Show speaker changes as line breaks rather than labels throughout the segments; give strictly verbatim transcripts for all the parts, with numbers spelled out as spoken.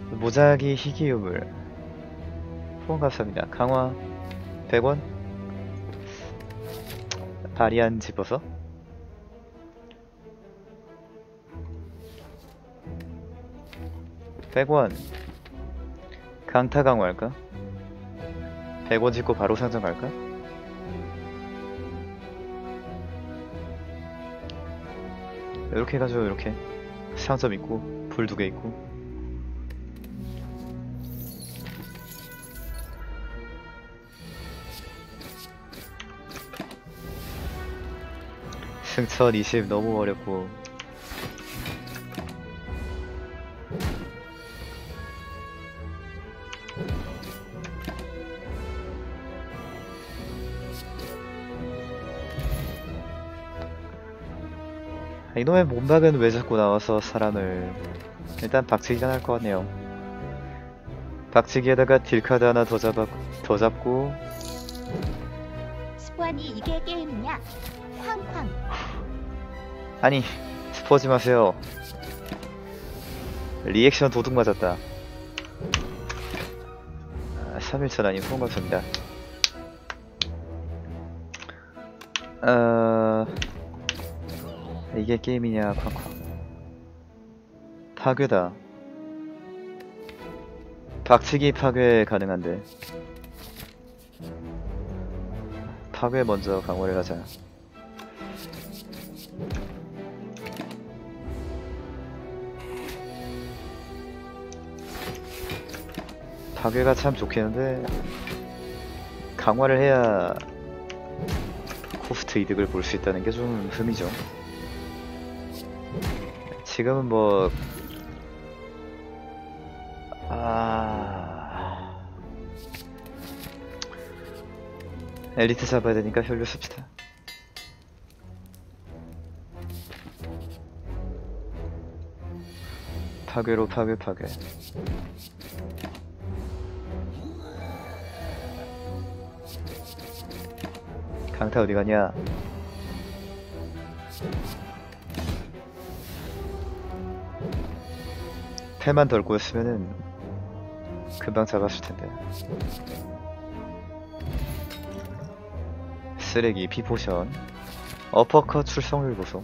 무작위 희귀유물 후원 감사합니다. 강화 백 원. 바리안 집어서 백 원. 강타 강화할까? 백 원 짓고 바로 상점 갈까? 이렇게 해가지고 이렇게 상점 있고 불 두 개 있고. 승천 이십 너무 어렵고. 이놈의 몸박은 왜 자꾸 나와서 사람을. 일단 박치기가 날 것 같네요. 박치기에다가 딜카드 하나 더 잡아 더 잡고.
스포아니 이게 게임이냐? 쾅쾅.
아니 스포하지 마세요. 리액션 도둑 맞았다. 아, 삼 일천 아니 후원 감사합니다. 어... 이게 게임이냐. 쾅쾅. 파괴다. 박치기 파괴 가능한데 파괴 먼저 강화를 하자. 파괴가 참 좋겠는데 강화를 해야 코스트 이득을 볼 수 있다는 게 좀 흠이죠. 지금은 뭐 아... 엘리트 잡아야 되니까 혈류 씁시다. 파괴로 파괴 파괴. 강타 어디 가냐? 패만 덜 꼬였으면은 금방 잡았을 텐데. 쓰레기 피포션. 어퍼컷 출성률 보소.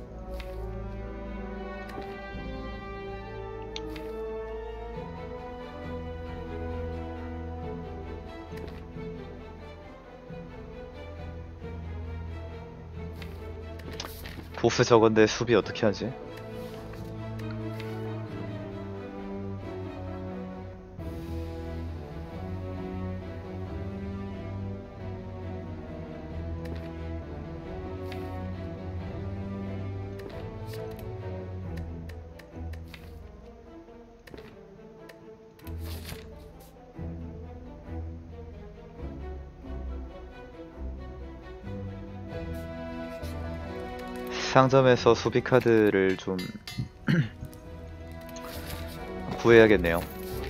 보스 저건데 수비 어떻게 하지? 상점에서 수비 카드를 좀 구해야겠네요.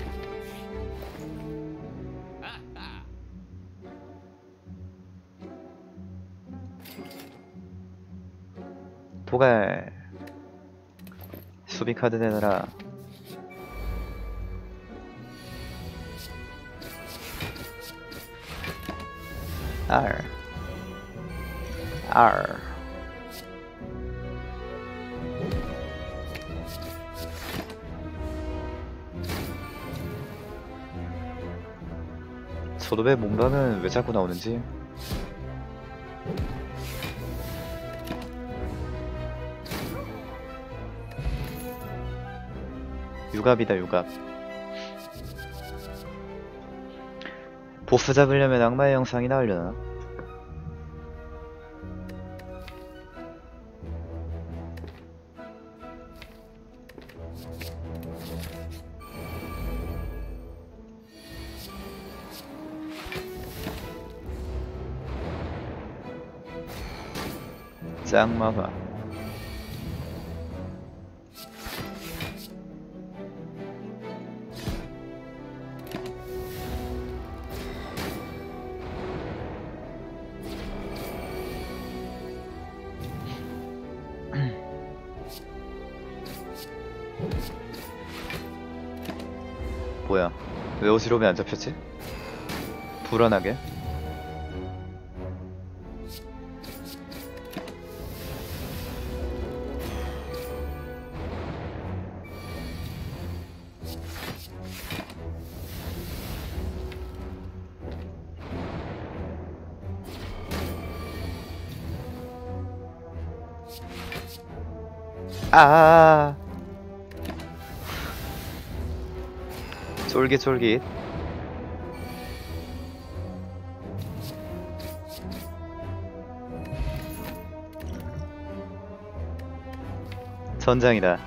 도갈 수비 카드 내놔라. R R 소돔의 몸방은 왜 자꾸 나오는지. 유갑이다 유갑. 보스 잡으려면 악마의 영상이 나오려나? 짱마봐. 뭐야? 왜 어지러움이 안 잡혔지? 불안하게? 아, 쫄깃쫄깃. 전장이다.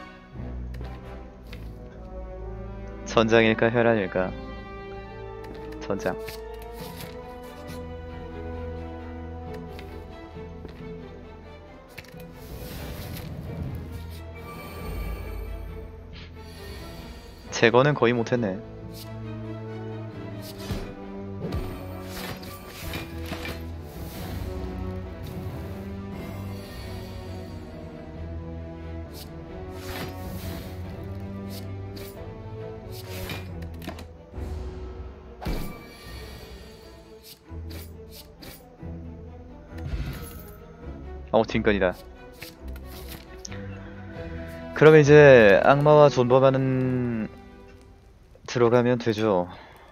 전장일까 혈안일까? 전장. 제거는 거의 못했네. 어, 딩건이다. 그러면 이제 악마와 존버만은 들어가면 되죠.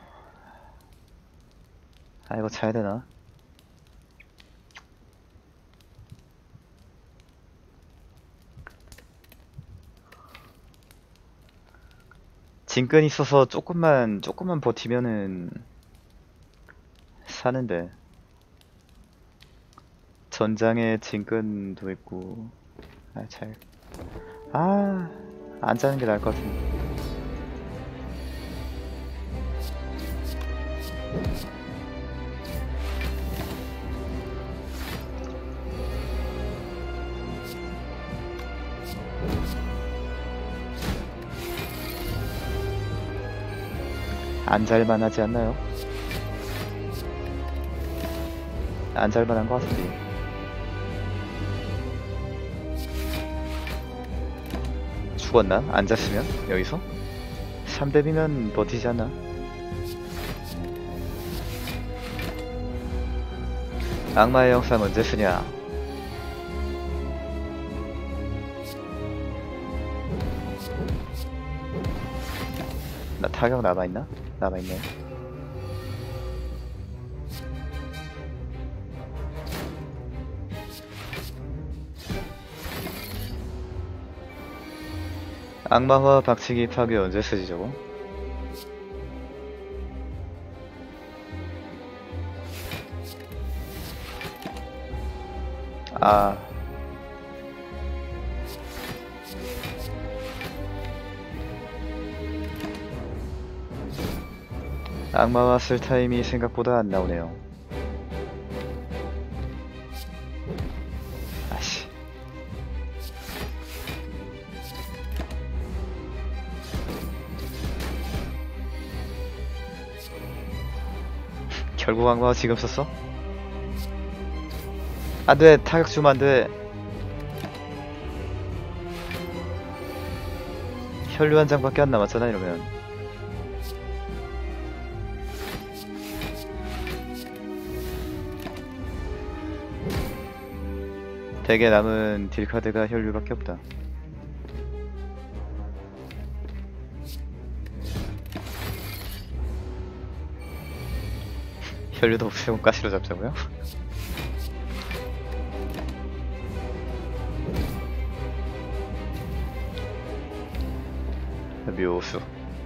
아, 이거 자야 되나? 진끈 있어서 조금만 조금만 버티면은 사는데. 전장에 진끈도 있고. 아, 잘. 아, 안 자는 게 나을 것 같은데. 안 잘만하지 않나요? 안 잘만한 것 같은데. 죽었나? 안 잤으면? 여기서? 삼 렙이면 버티지 않나? 악마의 영상 언제 쓰냐? 나 타격 남아있나? 남아있네. 악마화 박치기 파괴 언제 쓰지 저거? 아, 악마화 쓸 타임이 생각보다 안 나오네요. 아씨. 결국 악마화 지금 썼어? 안돼, 타격 주면 안돼. 혈류 한 장밖에 안 남았잖아 이러면. 대개 남은 딜카드가 혈류밖에 없다. 혈류도 없애고 가시로 잡자고요? 묘수.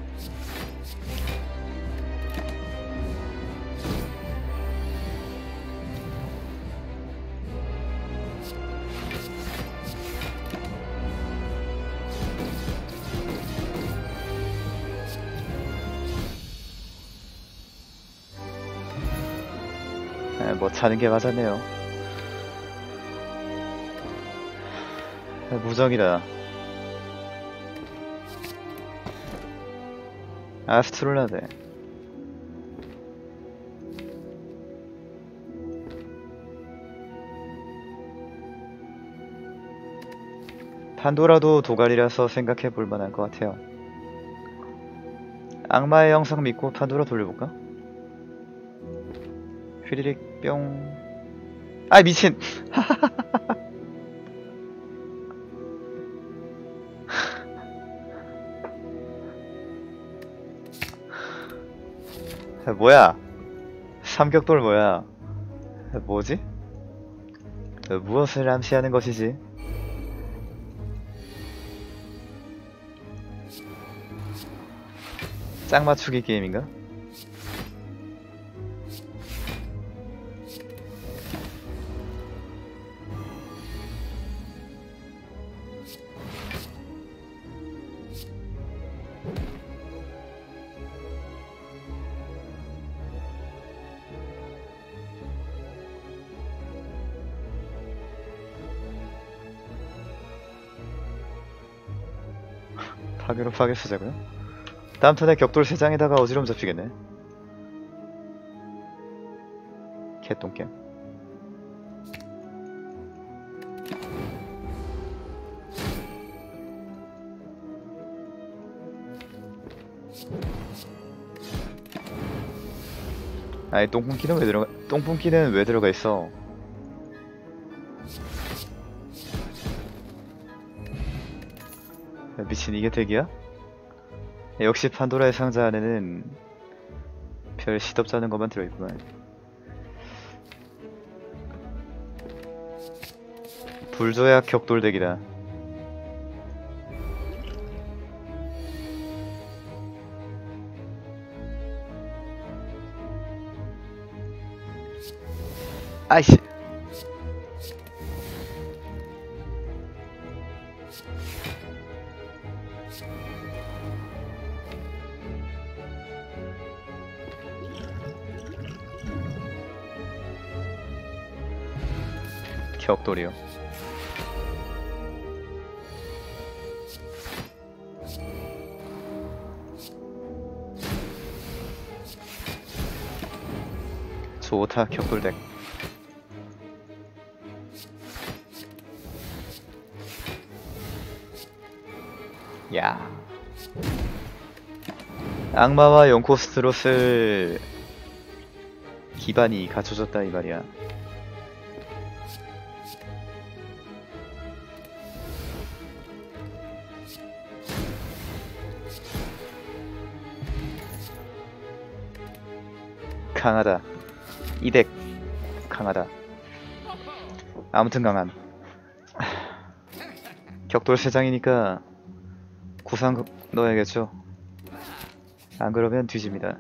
에, 뭐 자는 게 맞았네요. 에, 무적이다. 아스트롤라데. 판도라도 도갈이라서 생각해 볼 만한 것 같아요. 악마의 영상 믿고 판도라 돌려볼까? 휘리릭 뿅. 아 미친. 뭐야? 삼격돌 뭐야? 뭐지? 무엇을 암시하는 것이지? 짝 맞추기 게임인가? 파괴로 파괴 쓰자고요? 다음 턴에 격돌 세 장에다가 어지러움 잡히겠네. 개똥겜. 아니 똥pun키는 왜 들어가? 똥pun키는 왜 들어가 있어? 야, 미친 이게 덱이야? 역시 판도라의 상자 안에는 별 시덥지 않은 것만 들어있구만. 불조약 격돌덱이다. 아이씨. 격돌이요. 좋다 격돌덱. 야. 악마와 영코스트로 쓸 기반이 갖춰졌다 이 말이야. 강하다. 이 덱 강하다. 아무튼 강함. 격돌 세 장이니까 구상 넣어야겠죠. 안 그러면 뒤집니다.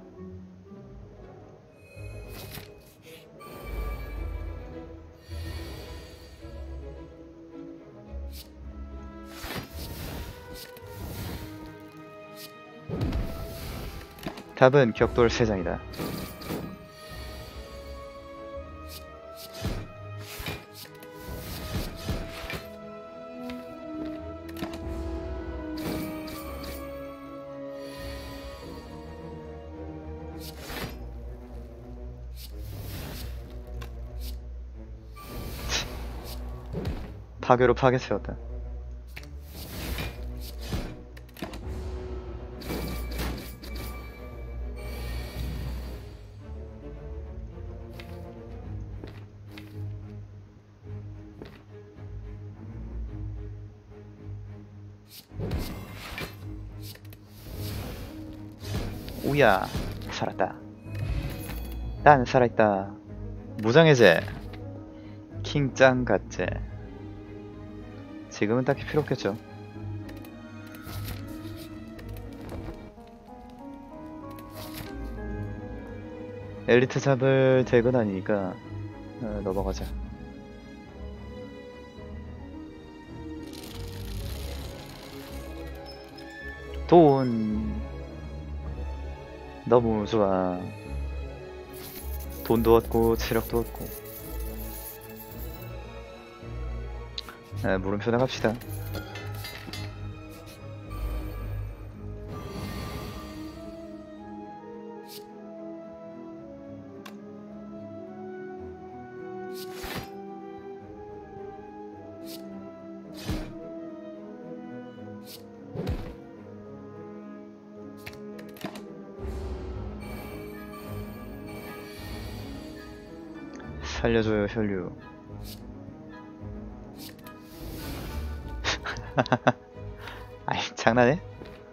답은 격돌 세 장이다. 파괴로 파괴 세웠다. 우야 살았다. 난 살아있다. 무장해제 킹짱 같제. 지금은 딱히 필요 없겠죠. 엘리트 잡을 덱은 아니니까 어, 넘어가자. 돈 너무 좋아. 돈도 얻고 체력도 얻고. 아, 물음표 나갑시다. 살려줘요 혈류. 아이 장난해?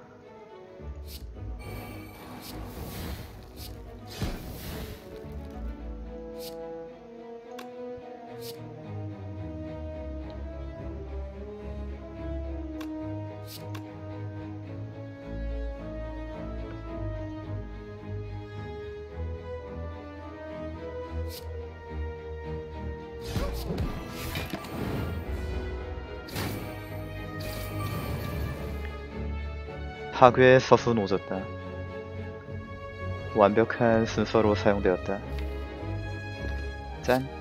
파괴의 서순 오졌다. 완벽한 순서로 사용되었다. 짠.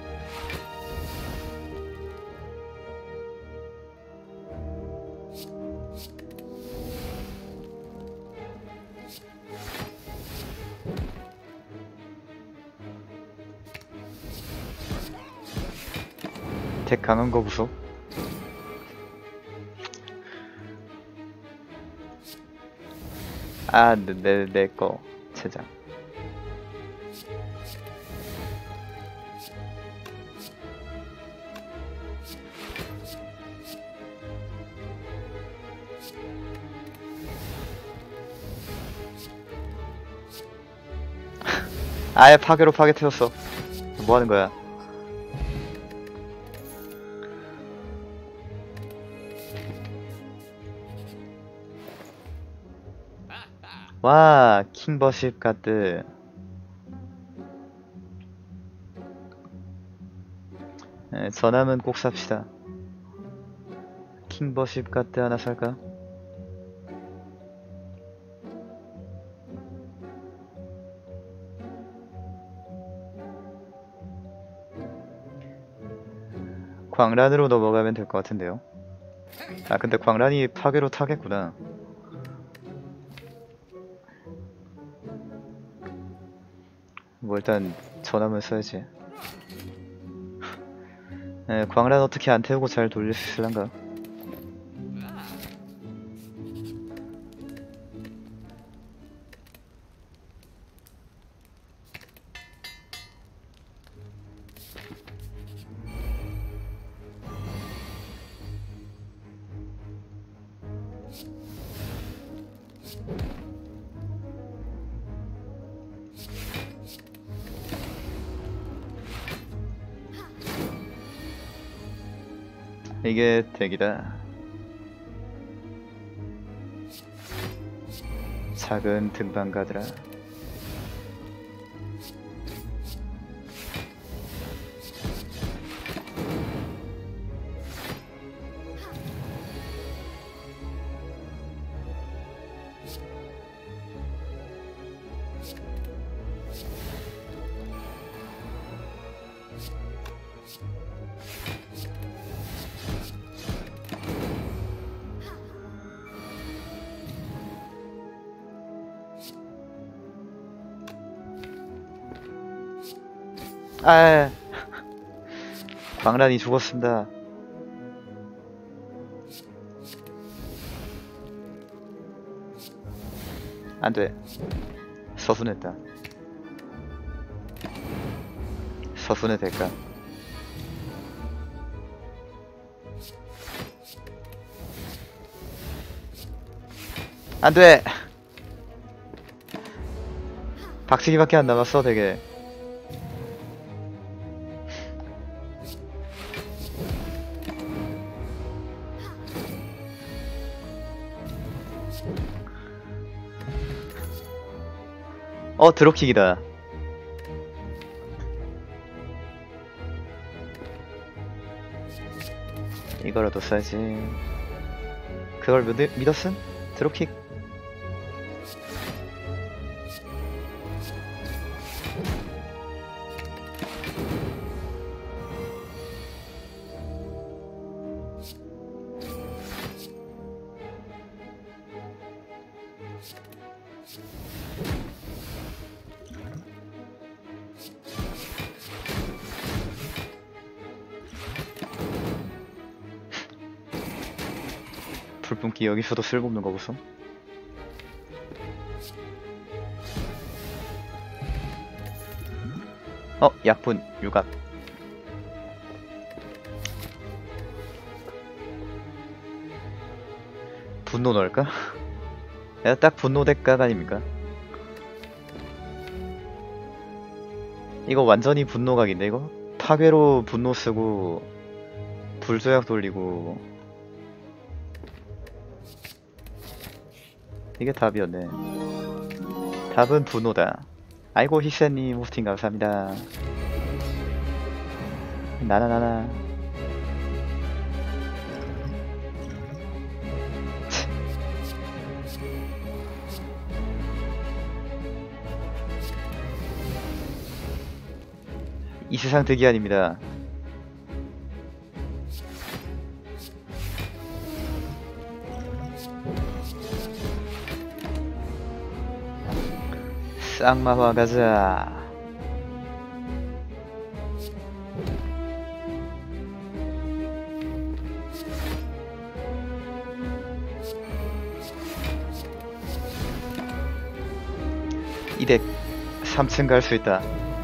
덱 강한 거 보소. 아, 내, 내 거, 제작. 아예 파괴로 파괴 태웠어. 뭐 하는 거야? 와, 킹버십 가드. 네, 전함은 꼭 삽시다. 킹버십 가드 하나 살까? 광란으로 넘어가면 될 것 같은데요. 아 근데 광란이 파괴로 타겠구나. 뭐 일단 전함을 써야지. 에, 광란 어떻게 안 태우고 잘 돌릴 수 있을란가? 이게 덱이다. 작은 등반가드라. 아, 광란이 죽었습니다. 안돼. 서순했다. 서순의 대가. 안돼. 박치기밖에 안 남았어 되게. 어 드롭킥이다. 이거라도 써야지. 그걸 믿, 믿었음? 드롭킥. 불뿜기 여기서도 쓸모없는 거 보소. 어 약분 유각. 분노 넣을까? 야, 딱 분노 대각 아닙니까? 이거 완전히 분노각인데 이거? 파괴로 분노 쓰고 불조약 돌리고 이게 답이었네. 답은 분노다. 아이고 히세님 호스팅 감사합니다. 나나나나. 이 세상 득이 아닙니다. 쌍마화 가자. 이덱 삼 층 갈 수 있다.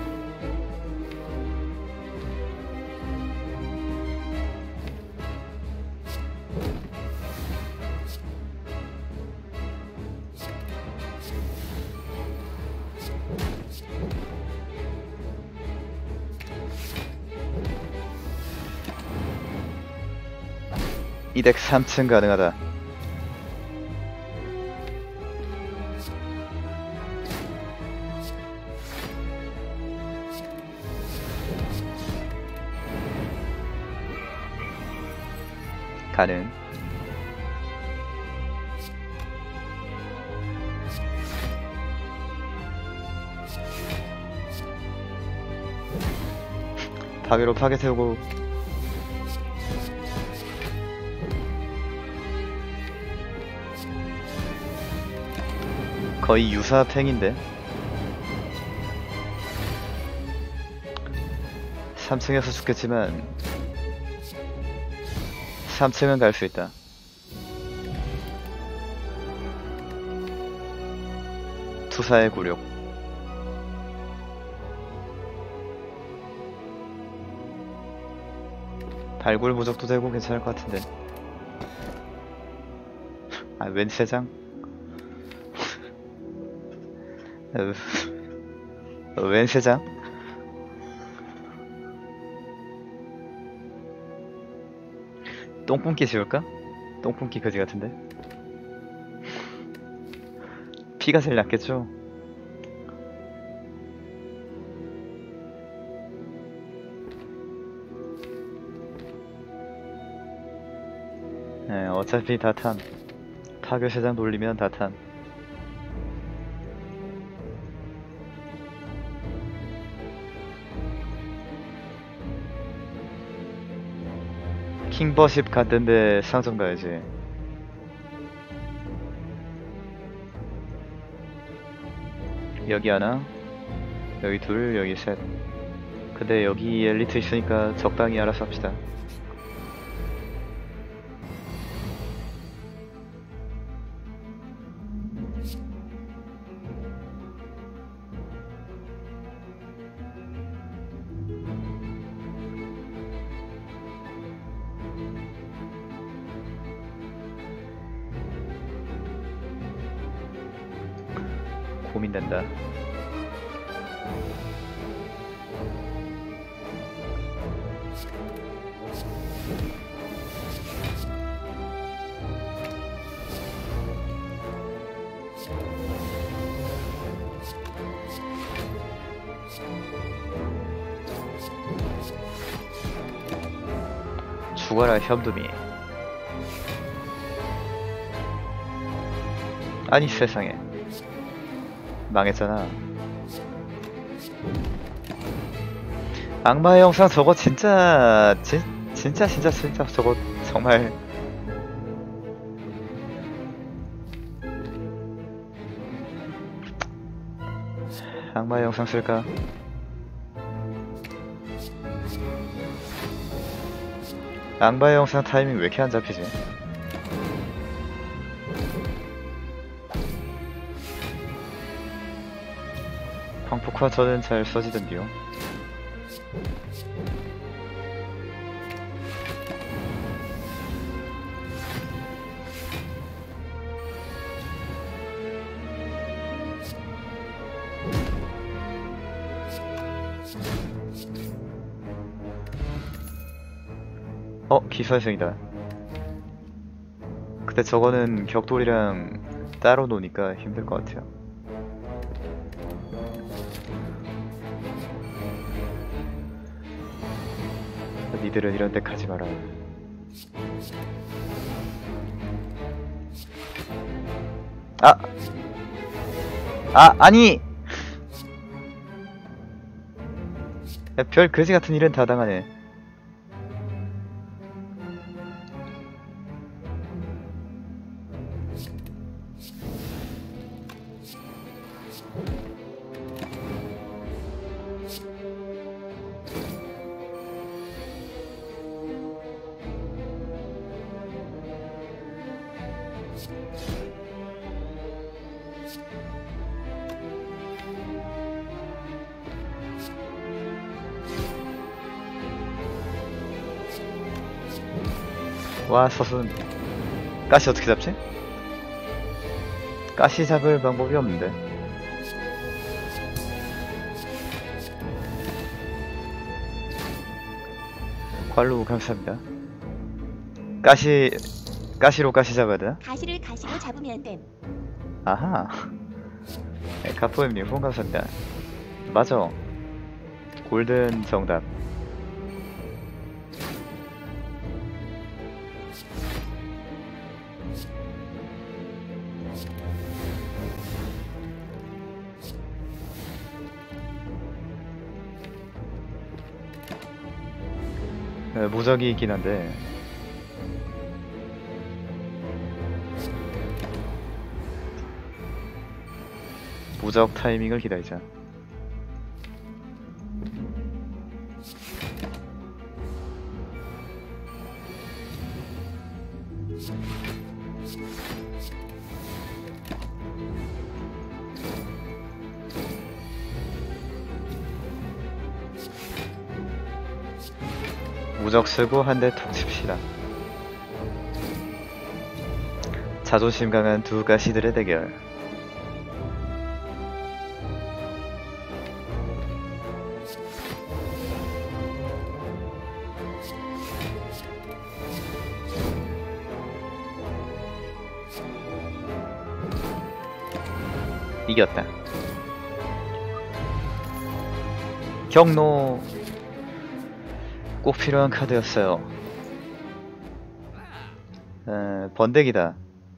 이덱 삼 층 가능하다. 가능. 파괴로 파괴 세우고 거의 유사 팽인데 삼 층에서 죽겠지만 삼 층은 갈 수 있다. 투사의 굴욕. 발굴 무적도 되고 괜찮을 것 같은데. 아, 웬 세장? 웬 세장? 똥뿜기 지울까? 똥뿜기 거지 같은데? 피가 제일 낫겠죠? 네, 어차피 다탄. 파괴 세장 돌리면 다탄. 킹버십 갔던데 상점 가야지. 여기 하나, 여기 둘, 여기 셋. 근데 여기 엘리트 있으니까 적당히 알아서 합시다. 고민된다. 죽어라 현두미. 아니 세상에 망했잖아. 악마의 영상 저거 진짜 진, 진짜 진짜 진짜 저거 정말 악마의 영상 쓸까? 악마의 영상 타이밍 왜 이렇게 안 잡히지? 광폭화 저는 잘 써지던데요. 어, 기사생이다. 근데 저거는 격돌이랑 따로 노니까 힘들 것 같아요. 니들은 이런 데 가지 마라. 아! 아, 아니! 야, 별 거지 같은 일은 다 당하네. 와, 서순. 가시 어떻게 잡지? 가시 잡을 방법이 없는데. 관로 감사합니다. 가시, 가시로 가시 잡아야 되나?
가시를 가시로 잡으면 됨.
아하. 네, 카포엠님 후원 감사합니다. 맞아. 골든 정답. 네, 무적이 있긴 한데 무적 타이밍을 기다리자. 무적 쓰고 한 대 톡 칩시다. 자존심 강한 두 가시들의 대결. 이겼다. 경로 꼭 필요한 카드였어요. 에, 번데기다.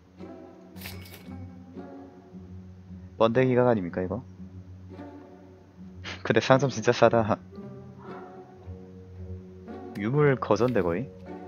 번데기가 아닙니까 이거? 근데 상점 진짜 싸다. 유물 거전데 거의?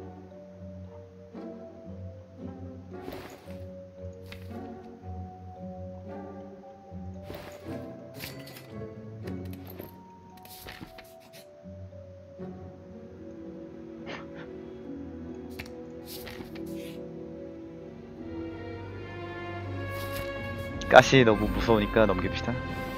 가시 너무 무서우니까 넘깁시다.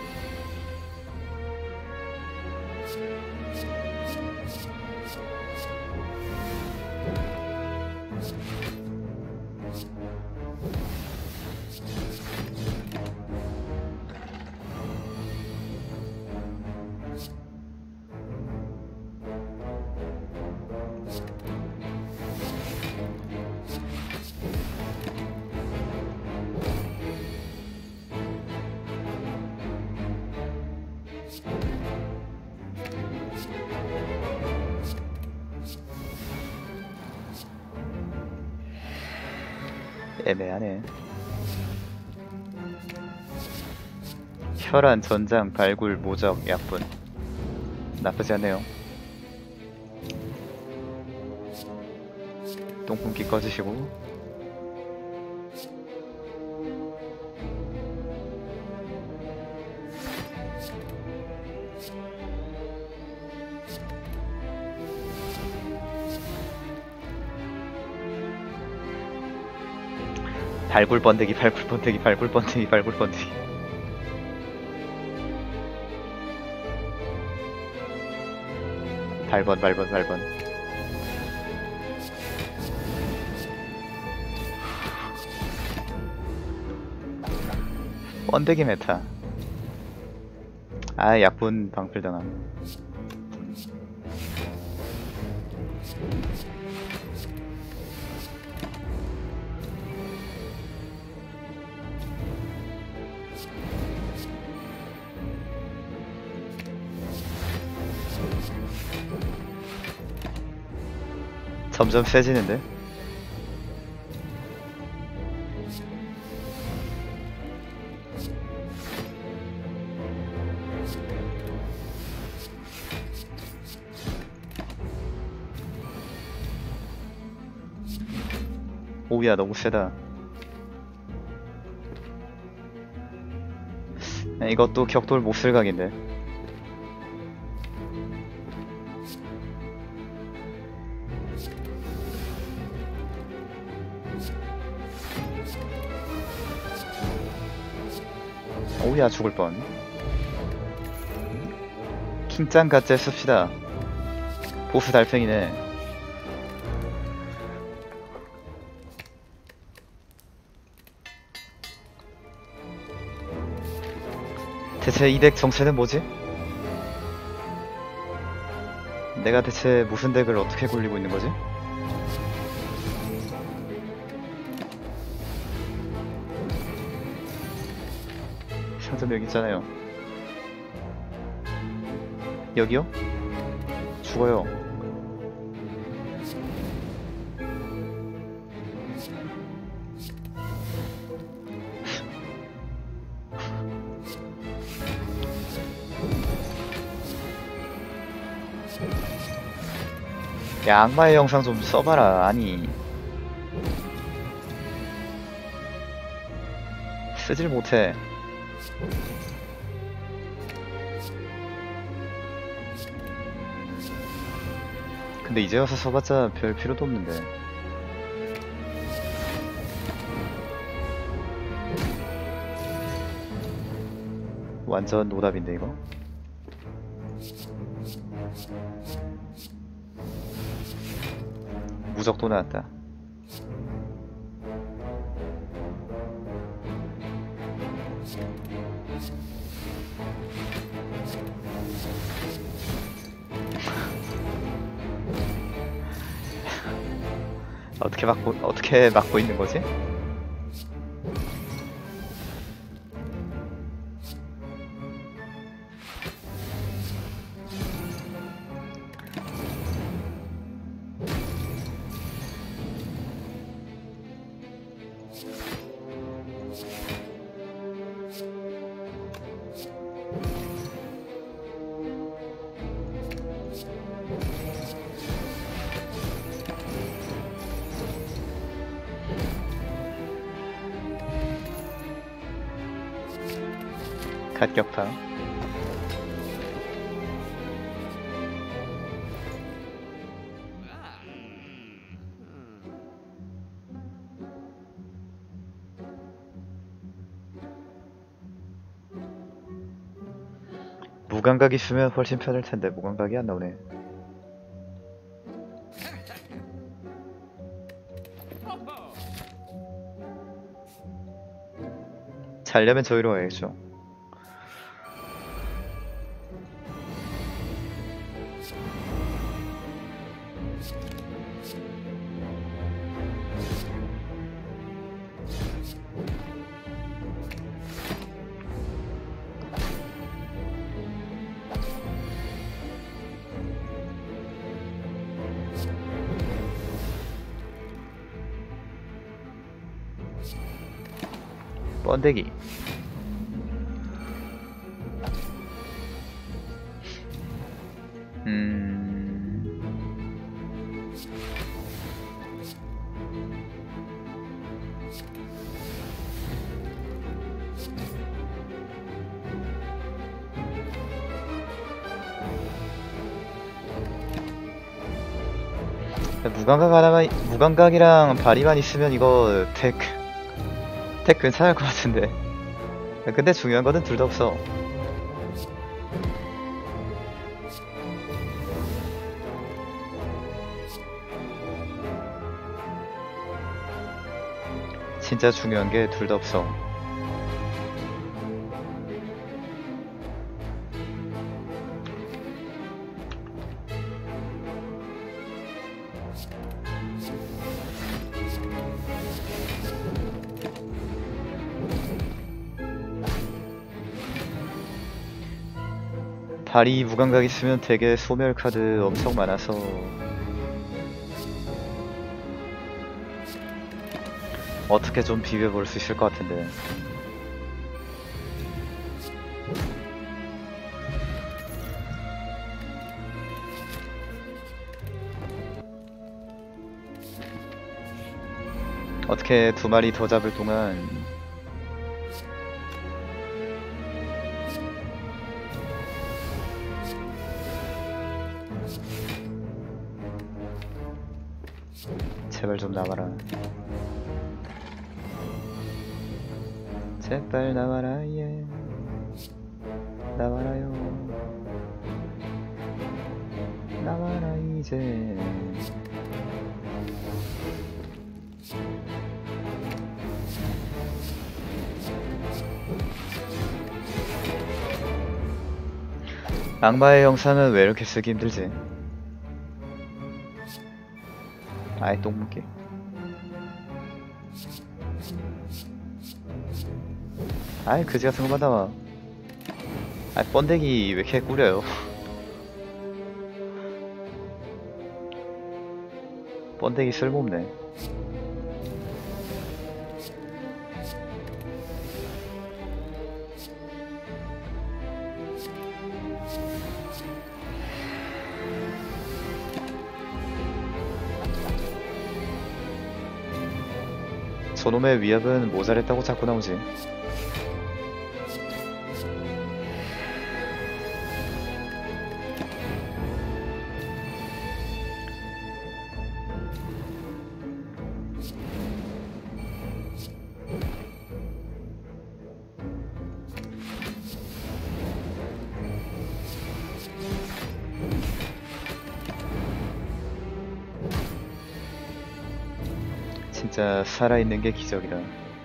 애매하네. 혈안, 전장, 발굴, 모적, 약분. 나쁘지 않네요. 똥꿈기 꺼지시고. 발굴 번데기, 발굴 번데기, 발굴 번데기, 발굴 번데기. 발번, 발번, 발번. 번데기 메타. 아, 약분 방풀당함. 점점 세지는데? 오야 너무 세다. 이것도 격돌 못쓸 각인데. 오야 죽을 뻔. 킹짱 가짜 씁시다. 보스 달팽이네. 대체 이 덱 정체는 뭐지? 내가 대체 무슨 덱을 어떻게 굴리고 있는 거지? 상점 여기 있잖아요. 여기요? 죽어요. 야, 악마의 영상 좀 써봐라. 아니 쓰질 못해. 근데 이제 와서 써봤자 별 필요도 없는데. 완전 노답인데 이거. 무적도 나왔다. 어떻게 막고 어떻게 막고 있는 거지? 갓격파. 무감각 있으면 훨씬 편할 텐데 무감각이 안 나오네. 잘려면 저기로 가야겠죠. 번데기. 음... 무감각 하나만, 무감각이랑 발이만 있으면 이거 덱 덱 괜찮을 것 같은데. 근데 중요한 거는 둘 다 없어. 진짜 중요한 게 둘 다 없어. 발이 무감각 있으면 되게 소멸 카드 엄청 많아서 어떻게 좀 비벼볼 수 있을 것 같은데. 어떻게 두 마리 더 잡을 동안 제발 좀 나와라. 제발 나와라. 예. 나와라요. 나와라 이제. 악마의 영상은 왜 이렇게 쓰기 힘들지? 아이 똥묻기. 아이 그지 같은 거 받아와. 아이 번데기 왜 이렇게 꾸려요? 번데기 쓸모없네. 저놈의 위협은 모자랬다고 자꾸 나오지. 진짜 살아있는 게 기적이다.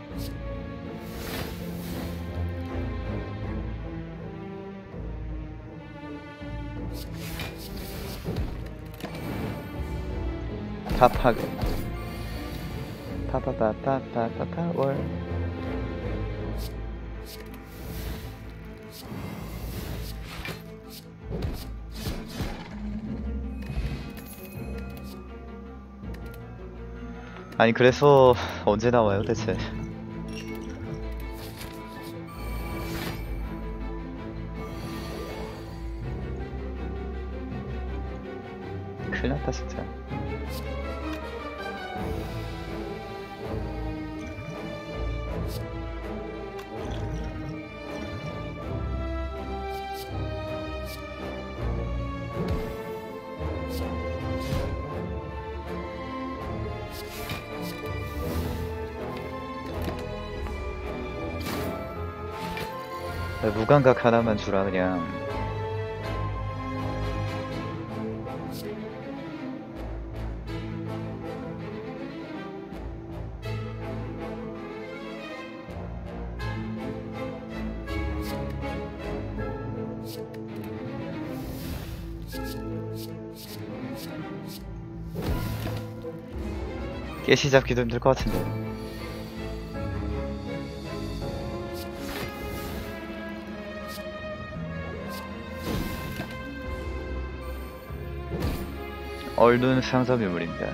파파게 파파파파파파월. 아니 그래서 언제 나와요 대체? 큰일났다 진짜. 무감각 하나만 주라 그냥. 깨시 잡기도 힘들 것 같은데. 얼눈 상점 유물입니다.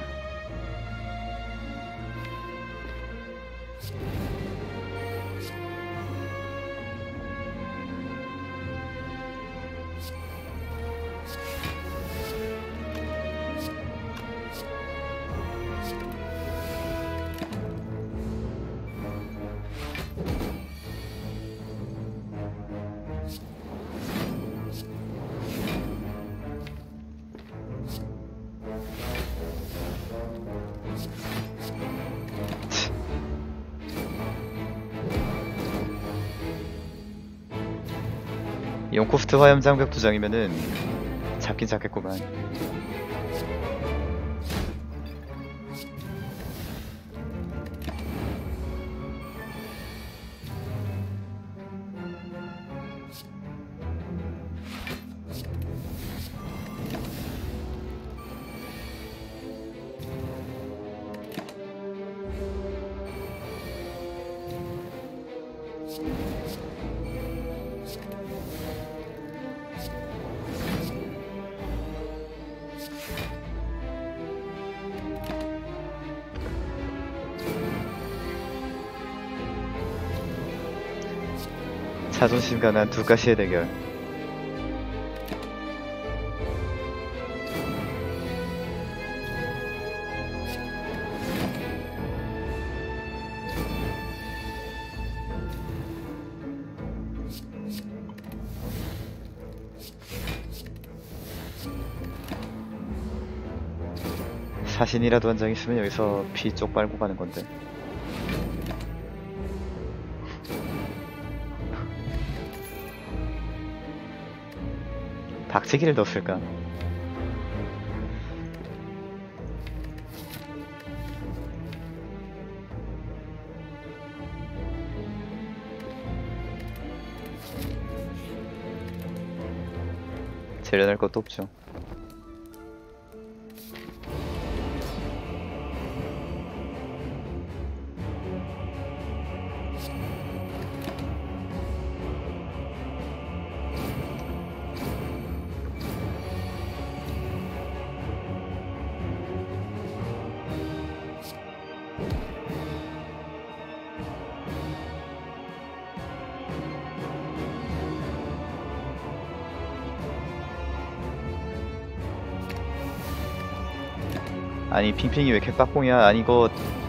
용코스트 화염 장벽 두 장이면은 잡긴 잡겠구만. 자존심 강한 두 가시의 대결. 사신이라도 한 장 있으면 여기서 피 쪽 빨고 가는 건데. 박치기를 넣었을까? 재련할 것도 없죠. 아니 핑핑이 왜 이렇게 빡공이야? 아니 이거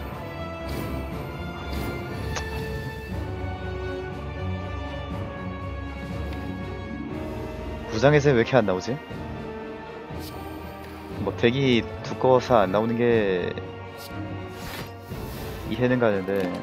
구장에서 왜 이렇게 안 나오지? 뭐 덱이 두꺼워서 안 나오는 게 이해는 가는데.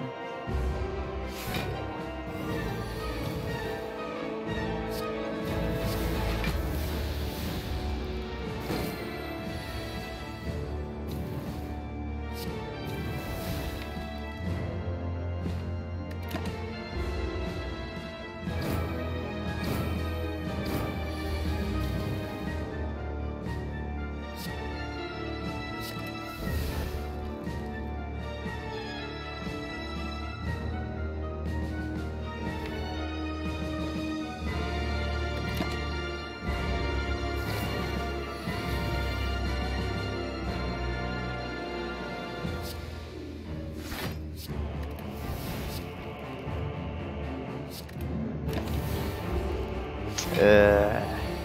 에...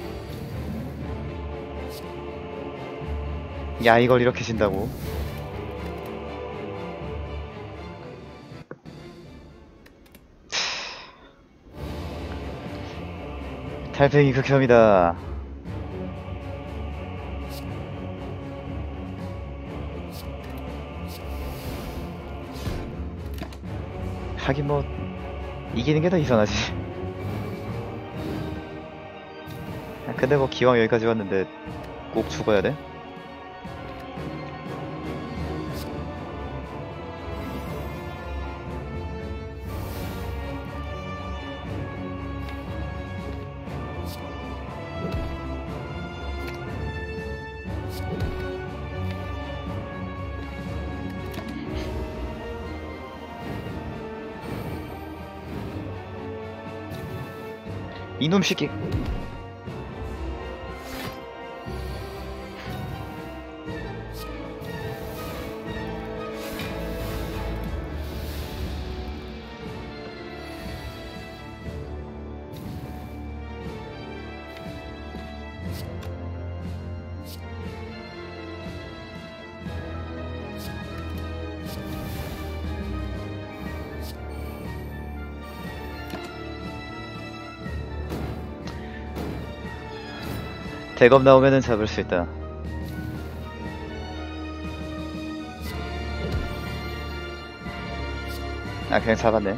야 이걸 이렇게 진다고? 달팽이 극혐이다. 하긴 뭐 이기는 게 더 이상하지. 근데 뭐 기왕 여기까지 왔는데 꼭 죽어야 돼? 이놈 새끼. 대검 나오면은 잡을 수 있다. 아 그냥 잡았네.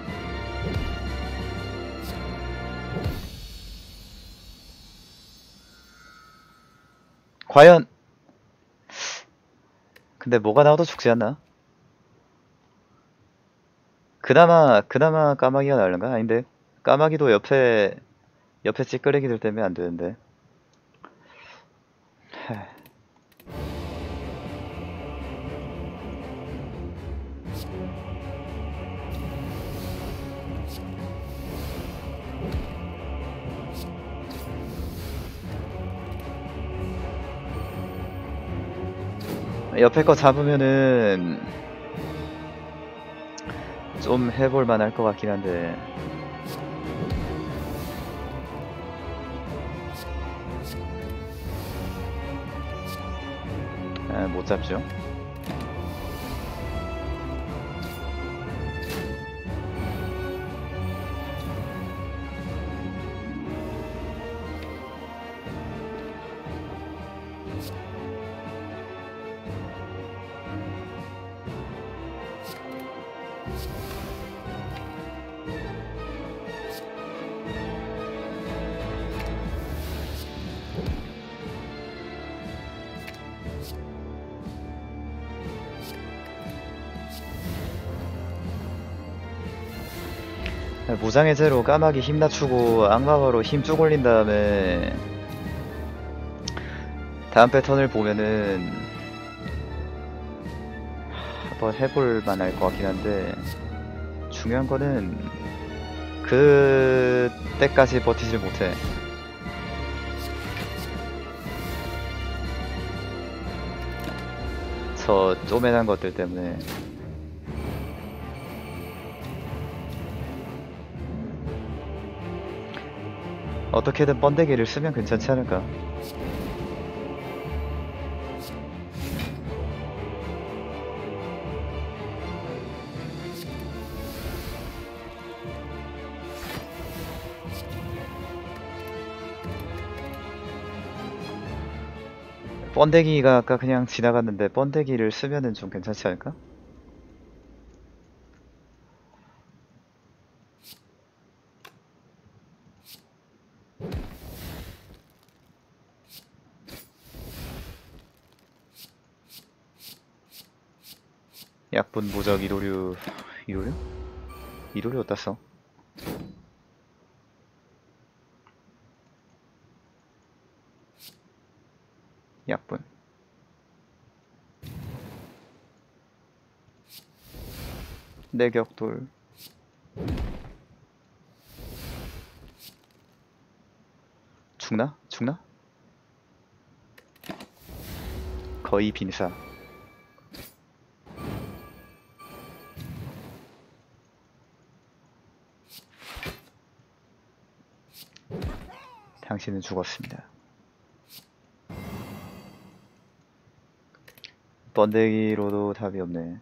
과연 근데 뭐가 나와도 죽지 않나? 그나마 그나마 까마귀가 나을런가? 아닌데 까마귀도 옆에 옆에 찌끄레기들 때문에 안 되는데. 옆에 거 잡으면은 좀 해볼 만할 것 같긴 한데. 아, 못 잡죠. 무장해제로 까마귀 힘 낮추고 악마화로 힘 쭉 올린 다음에 다음 패턴을 보면은 한번 해볼 만할 것 같긴 한데, 중요한 거는 그 때까지 버티질 못해. 저 쪼매난 것들 때문에. 어떻게든 번데기를 쓰면 괜찮지 않을까. 번데기가 아까 그냥 지나갔는데 번데기를 쓰면은 좀 괜찮지 않을까? 약분 무적 이도류. 이도류? 이도류 어디다 써? 약분 내격돌. 죽나? 죽나? 거의 빈사. 당신은 죽었습니다. 번데기로도 답이 없네.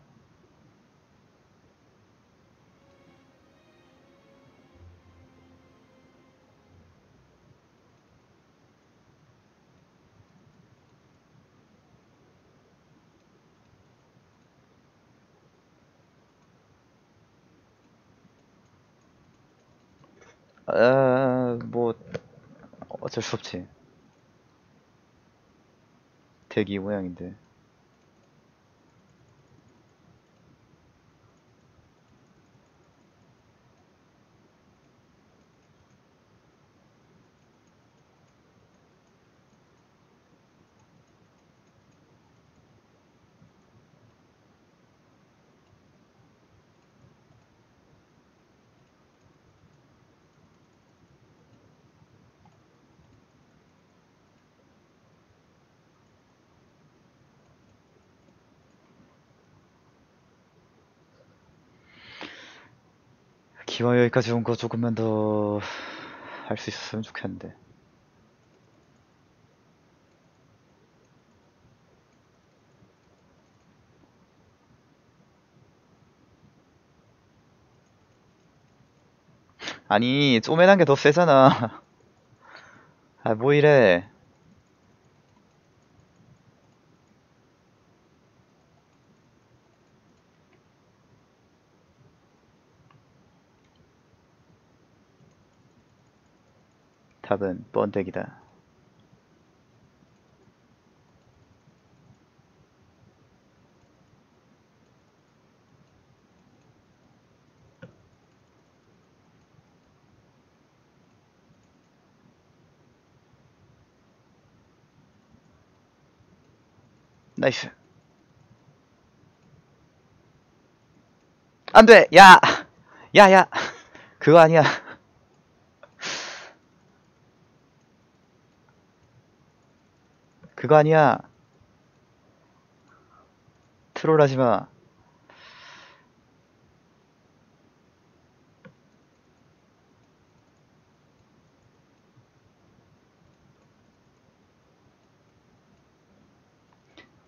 아, 뭐 어쩔 수 없지. 대기 모양인데. 기왕 여기까지 온 거 조금만 더 할 수 있었으면 좋겠는데. 아니, 쪼매난 게 더 세잖아. 아, 뭐 이래. 답은 번데기다. 나이스. 안 돼! 야! 야, 야! 그거 아니야. 그거 아니야. 트롤 하지 마.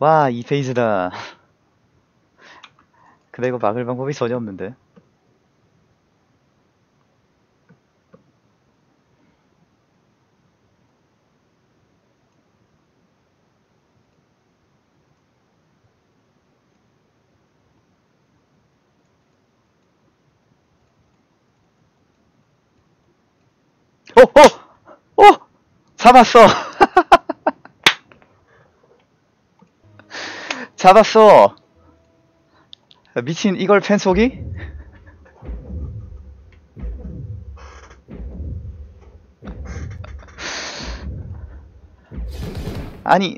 와, 이 페이지다. 근데 이거 막을 방법이 전혀 없는데. 어! 어! 어! 잡았어! 잡았어! 미친 이걸 팬속이? 아니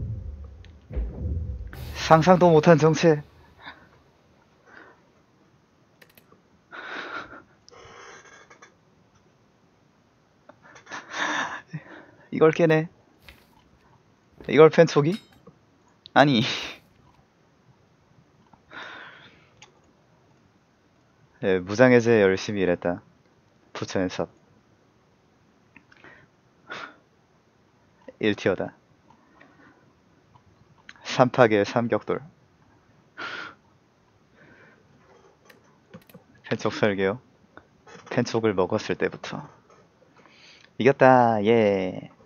상상도 못한 정체. 이걸 깨네. 이걸 팬속이? 아니 예, 무장해제 열심히 일했다. 부천에서 일 티어다. 삼팍의 삼격돌. 팬촉 설계요. 팬촉을 먹었을 때부터 이겼다. 예.